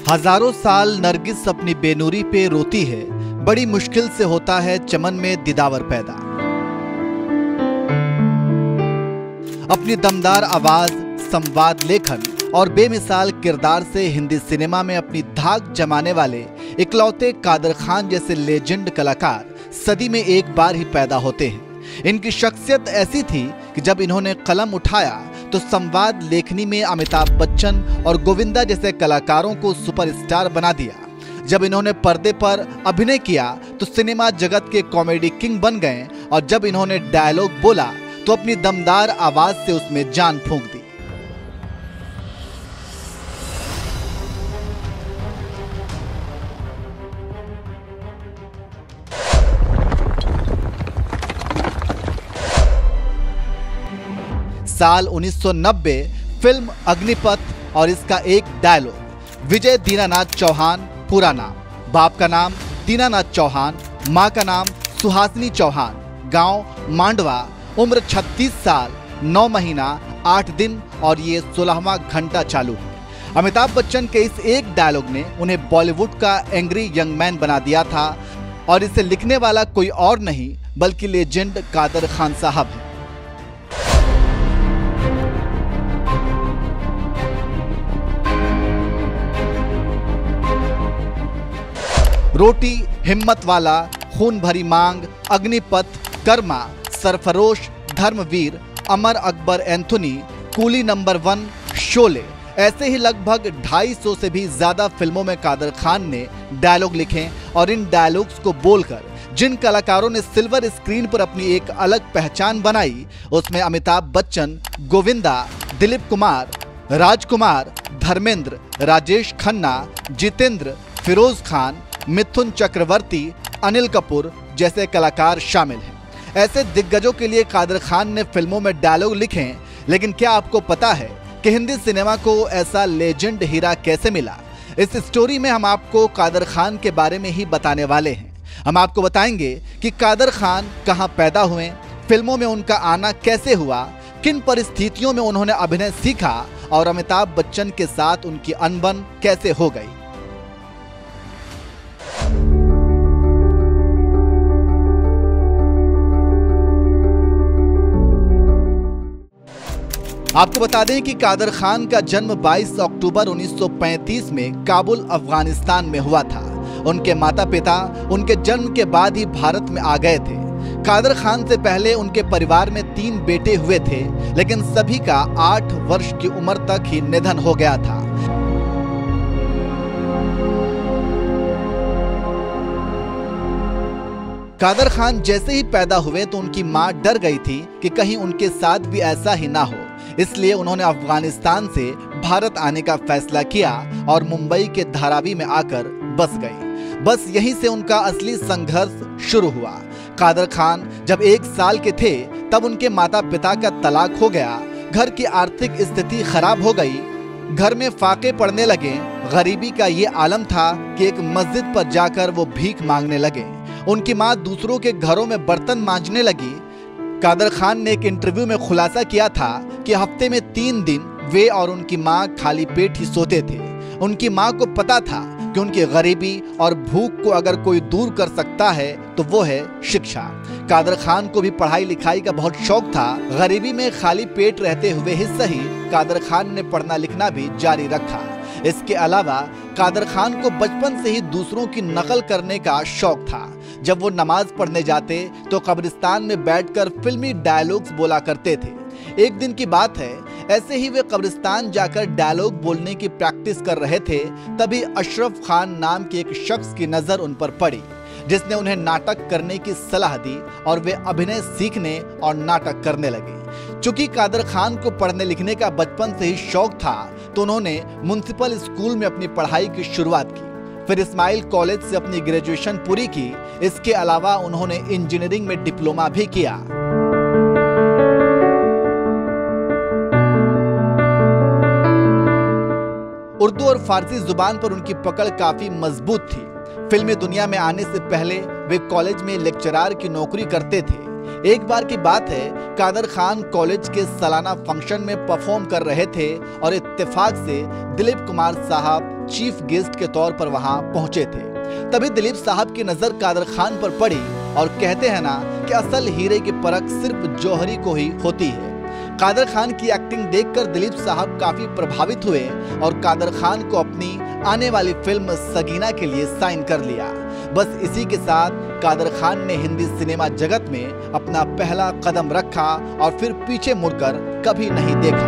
हजारों साल नरगिस अपनी बेनूरी पे रोती है, बड़ी मुश्किल से होता है चमन में दिदावर पैदा। अपनी दमदार आवाज, संवाद लेखन और बेमिसाल किरदार से हिंदी सिनेमा में अपनी धाक जमाने वाले इकलौते कादर खान जैसे लेजेंड कलाकार सदी में एक बार ही पैदा होते हैं। इनकी शख्सियत ऐसी थी कि जब इन्होंने कलम उठाया तो संवाद लेखनी में अमिताभ बच्चन और गोविंदा जैसे कलाकारों को सुपरस्टार बना दिया। जब इन्होंने पर्दे पर अभिनय किया तो सिनेमा जगत के कॉमेडी किंग बन गए और जब इन्होंने डायलॉग बोला तो अपनी दमदार आवाज से उसमें जान फूंक दी। साल 1990 फिल्म अग्निपथ और इसका एक डायलॉग। विजय दीनानाथ चौहान पूरा नाम, बाप का नाम दीनानाथ चौहान, मां का नाम सुहासिनी चौहान, गांव मांडवा, उम्र 36 साल 9 महीना 8 दिन और ये 16वां घंटा चालू है। अमिताभ बच्चन के इस एक डायलॉग ने उन्हें बॉलीवुड का एंग्री यंग मैन बना दिया था और इसे लिखने वाला कोई और नहीं बल्कि लेजेंड कादर खान साहब है। रोटी, हिम्मत वाला, खून भरी मांग, अग्निपथ, कर्मा, सरफरोश, धर्मवीर, अमर अकबर एंथोनी, कूली नंबर 1, शोले, ऐसे ही लगभग 250 से भी ज्यादा फिल्मों में कादर खान ने डायलॉग लिखे और इन डायलॉग्स को बोलकर जिन कलाकारों ने सिल्वर स्क्रीन पर अपनी एक अलग पहचान बनाई उसमें अमिताभ बच्चन, गोविंदा, दिलीप कुमार, राजकुमार, धर्मेंद्र, राजेश खन्ना, जितेंद्र, फिरोज खान, मिथुन चक्रवर्ती, अनिल कपूर जैसे कलाकार शामिल हैं। ऐसे दिग्गजों के लिए कादर खान ने फिल्मों में डायलॉग लिखे, लेकिन क्या आपको पता है कि हिंदी सिनेमा को ऐसा लेजेंड हीरा कैसे मिला? इस स्टोरी में हम आपको कादर खान के बारे में ही बताने वाले हैं। हम आपको बताएंगे कि कादर खान कहां पैदा हुए, फिल्मों में उनका आना कैसे हुआ, किन परिस्थितियों में उन्होंने अभिनय सीखा और अमिताभ बच्चन के साथ उनकी अनबन कैसे हो गई। आपको बता दें कि कादर खान का जन्म 22 अक्टूबर 1935 में काबुल, अफगानिस्तान में हुआ था। उनके माता पिता उनके जन्म के बाद ही भारत में आ गए थे। कादर खान से पहले उनके परिवार में 3 बेटे हुए थे, लेकिन सभी का 8 वर्ष की उम्र तक ही निधन हो गया था। कादर खान जैसे ही पैदा हुए तो उनकी मां डर गई थी कि कहीं उनके साथ भी ऐसा ही ना हो, इसलिए उन्होंने अफगानिस्तान से भारत आने का फैसला किया और मुंबई के धारावी में आकर बस गई। बस यहीं से उनका असली संघर्ष शुरू हुआ। कादर खान जब 1 साल के थे तब उनके माता पिता का तलाक हो गया, घर की आर्थिक स्थिति खराब हो गई, घर में फाके पड़ने लगे। गरीबी का ये आलम था कि एक मस्जिद पर जाकर वो भीख मांगने लगे। उनकी माँ दूसरों के घरों में बर्तन मांजने लगी। कादर खान ने एक इंटरव्यू में खुलासा किया था कि हफ्ते में 3 दिन वे और उनकी माँ खाली पेट ही सोते थे। उनकी माँ को पता था कि उनकी गरीबी और भूख को अगर कोई दूर कर सकता है तो वो है शिक्षा। कादर खान को भी पढ़ाई लिखाई का बहुत शौक था। गरीबी में खाली पेट रहते हुए ही सही कादर खान ने पढ़ना लिखना भी जारी रखा। इसके अलावा कादर खान को बचपन से ही दूसरों की नकल करने का शौक था। जब वो नमाज पढ़ने जाते तो कब्रिस्तान में बैठकर फिल्मी डायलॉग्स बोला करते थे। एक दिन की बात है, ऐसे ही वे कब्रिस्तान जाकर डायलॉग बोलने की प्रैक्टिस कर रहे थे, तभी अशरफ खान नाम के एक शख्स की नजर उन पर पड़ी, जिसने उन्हें नाटक करने की सलाह दी और वे अभिनय सीखने और नाटक करने लगे। चूंकि कादर खान को पढ़ने लिखने का बचपन से ही शौक था तो उन्होंने म्युनिसिपल स्कूल में अपनी पढ़ाई की शुरुआत की। फिर इस्माइल कॉलेज से अपनी ग्रेजुएशन पूरी की। इसके अलावा उन्होंने इंजीनियरिंग में डिप्लोमा भी किया। उर्दू और फारसी जुबान पर उनकी पकड़ काफी मजबूत थी। फिल्मी दुनिया में आने से पहले वे कॉलेज में लेक्चरर की नौकरी करते थे। एक बार की बात है, कादर खान कॉलेज के सालाना फंक्शन में परफॉर्म कर रहे थे और इत्तेफाक से दिलीप कुमार साहब, चीफ गेस्ट के तौर पर वहां पहुंचे थे। तभी दिलीप साहब की नजर कादर खान पर पड़ी और कहते हैं ना कि असल हीरे की परख सिर्फ जौहरी को ही होती है। कादर खान की एक्टिंग देखकर दिलीप साहब काफी प्रभावित हुए और कादर खान को अपनी आने वाली फिल्म सगीना के लिए साइन कर लिया। बस इसी के साथ कादर खान ने हिंदी सिनेमा जगत में अपना पहला कदम रखा और फिर पीछे मुड़कर कभी नहीं देखा।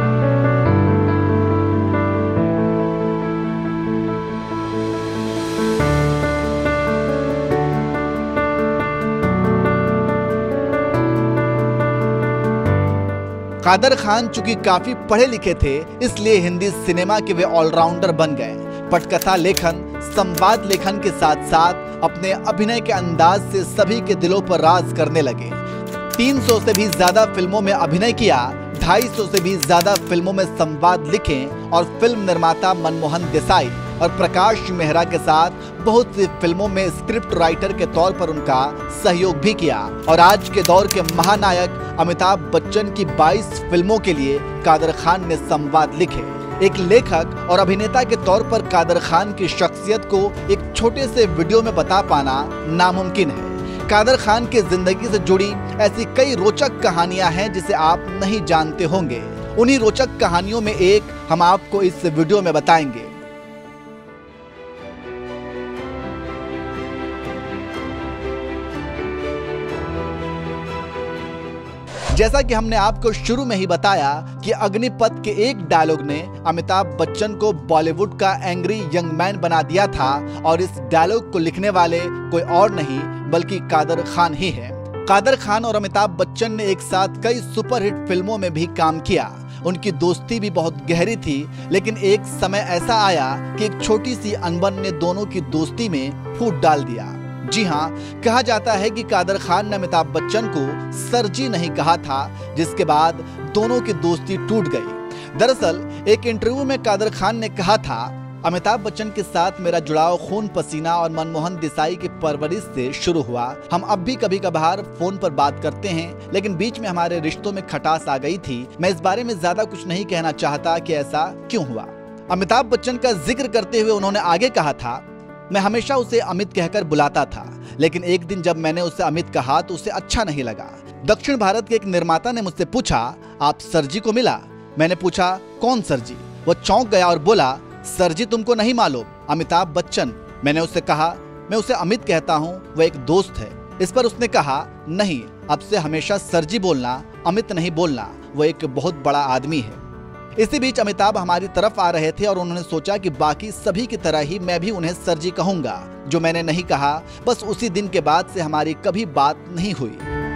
कादर खान चूंकि काफी पढ़े लिखे थे, इसलिए हिंदी सिनेमा के वे ऑलराउंडर बन गए। पटकथा लेखन, संवाद लेखन के साथ साथ अपने अभिनय के अंदाज से सभी के दिलों पर राज करने लगे। 300 से भी ज्यादा फिल्मों में अभिनय किया, 250 से भी ज्यादा फिल्मों में संवाद लिखे और फिल्म निर्माता मनमोहन देसाई और प्रकाश मेहरा के साथ बहुत सी फिल्मों में स्क्रिप्ट राइटर के तौर पर उनका सहयोग भी किया। और आज के दौर के महानायक अमिताभ बच्चन की 22 फिल्मों के लिए कादर खान ने संवाद लिखे। एक लेखक और अभिनेता के तौर पर कादर खान की शख्सियत को एक छोटे से वीडियो में बता पाना नामुमकिन है। कादर खान की जिंदगी से जुड़ी ऐसी कई रोचक कहानियां हैं जिसे आप नहीं जानते होंगे। उन्हीं रोचक कहानियों में एक हम आपको इस वीडियो में बताएंगे। जैसा कि हमने आपको शुरू में ही बताया कि अग्निपथ के एक डायलॉग ने अमिताभ बच्चन को बॉलीवुड का एंग्री यंग मैन बना दिया था और इस डायलॉग को लिखने वाले कोई और नहीं बल्कि कादर खान ही है। कादर खान और अमिताभ बच्चन ने एक साथ कई सुपरहिट फिल्मों में भी काम किया। उनकी दोस्ती भी बहुत गहरी थी, लेकिन एक समय ऐसा आया कि एक छोटी सी अनबन ने दोनों की दोस्ती में फूट डाल दिया। जी हाँ, कहा जाता है कि कादर खान ने अमिताभ बच्चन को सर जी नहीं कहा था, जिसके बाद दोनों की दोस्ती टूट गई। दरअसल एक इंटरव्यू में कादर खान ने कहा था, अमिताभ बच्चन के साथ मेरा जुड़ाव खून पसीना और मनमोहन देसाई की परवरिश से शुरू हुआ। हम अब भी कभी कभार फोन पर बात करते हैं, लेकिन बीच में हमारे रिश्तों में खटास आ गई थी। मैं इस बारे में ज्यादा कुछ नहीं कहना चाहता कि ऐसा क्यों हुआ। अमिताभ बच्चन का जिक्र करते हुए उन्होंने आगे कहा था, मैं हमेशा उसे अमित कहकर बुलाता था, लेकिन एक दिन जब मैंने उसे अमित कहा तो उसे अच्छा नहीं लगा। दक्षिण भारत के एक निर्माता ने मुझसे पूछा, आप सर जी को मिला? मैंने पूछा, कौन सर जी? वो चौंक गया और बोला, सर जी तुमको नहीं मालूम, अमिताभ बच्चन। मैंने उससे कहा, मैं उसे अमित कहता हूँ, वो एक दोस्त है। इस पर उसने कहा, नहीं, अब से हमेशा सर जी बोलना, अमित नहीं बोलना, वो एक बहुत बड़ा आदमी है। इसी बीच अमिताभ हमारी तरफ आ रहे थे और उन्होंने सोचा कि बाकी सभी की तरह ही मैं भी उन्हें सर जी कहूंगा, जो मैंने नहीं कहा। बस उसी दिन के बाद से हमारी कभी बात नहीं हुई।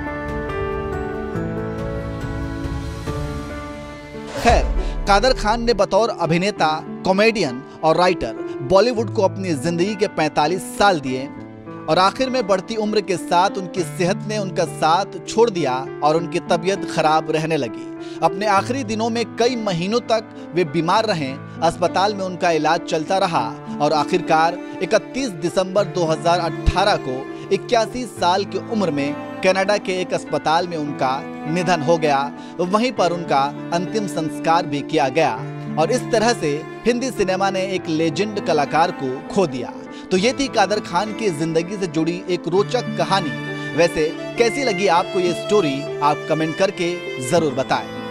खैर, कादर खान ने बतौर अभिनेता, कॉमेडियन और राइटर बॉलीवुड को अपनी जिंदगी के 45 साल दिए और आखिर में बढ़ती उम्र के साथ उनकी सेहत ने उनका साथ छोड़ दिया और उनकी तबीयत खराब रहने लगी। अपने आखिरी दिनों में कई महीनों तक वे बीमार रहे। अस्पताल में उनका इलाज चलता रहा और आखिरकार 31 दिसंबर 2018 को 81 साल की उम्र में कनाडा के एक अस्पताल में उनका निधन हो गया। वहीं पर उनका अंतिम संस्कार भी किया गया और इस तरह से हिंदी सिनेमा ने एक लेजेंड कलाकार को खो दिया। तो ये थी कादर खान की जिंदगी से जुड़ी एक रोचक कहानी। वैसे कैसी लगी आपको ये स्टोरी? आप कमेंट करके जरूर बताएं।